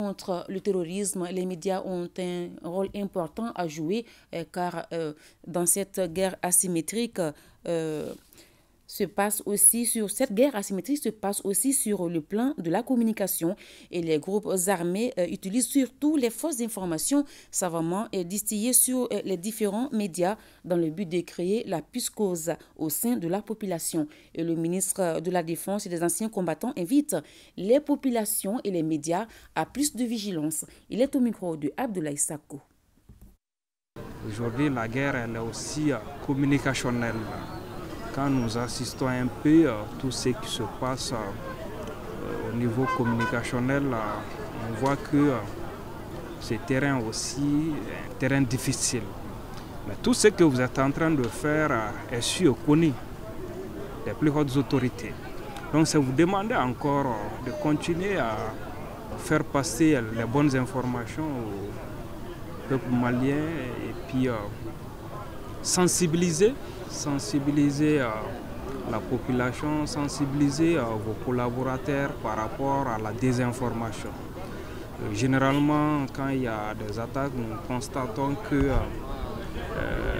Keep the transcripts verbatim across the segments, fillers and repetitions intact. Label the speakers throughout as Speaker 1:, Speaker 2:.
Speaker 1: Contre le terrorisme, les médias ont un rôle important à jouer euh, car euh, dans cette guerre asymétrique, euh, se passe aussi sur cette guerre asymétrique se passe aussi sur le plan de la communication et les groupes armés euh, utilisent surtout les fausses informations savamment euh, distillées sur euh, les différents médias dans le but de créer la psychose au sein de la population. Et le ministre de la Défense et des anciens combattants invite les populations et les médias à plus de vigilance. Il est au micro de Abdoulaye Sako.
Speaker 2: Aujourd'hui, la guerre elle est aussi euh, communicationnelle. Quand nous assistons un peu à tout ce qui se passe euh, au niveau communicationnel, euh, on voit que euh, ce terrain aussi est un terrain difficile. Mais tout ce que vous êtes en train de faire euh, est su et connu des plus hautes autorités. Donc c'est vous demander encore euh, de continuer à faire passer les bonnes informations au peuple malien et puis euh, sensibiliser, sensibiliser euh, la population, sensibiliser euh, vos collaborateurs par rapport à la désinformation. Euh, généralement, quand il y a des attaques, nous constatons que euh, euh,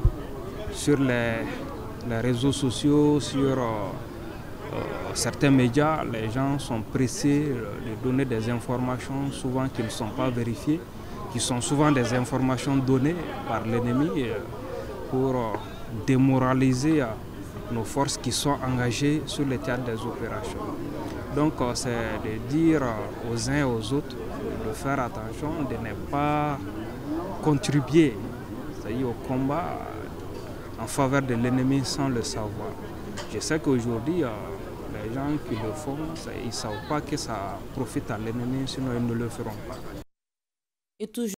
Speaker 2: sur les, les réseaux sociaux, sur euh, euh, certains médias, les gens sont pressés de donner des informations souvent qui ne sont pas vérifiées, qui sont souvent des informations données par l'ennemi euh, pour euh, démoraliser euh, nos forces qui sont engagées sur le théâtre des opérations. Donc euh, c'est de dire euh, aux uns et aux autres de faire attention, de ne pas contribuer c'est-à-dire au combat en faveur de l'ennemi sans le savoir. Je sais qu'aujourd'hui, euh, les gens qui le font, ils ne savent pas que ça profite à l'ennemi, sinon ils ne le feront pas.
Speaker 1: Et toujours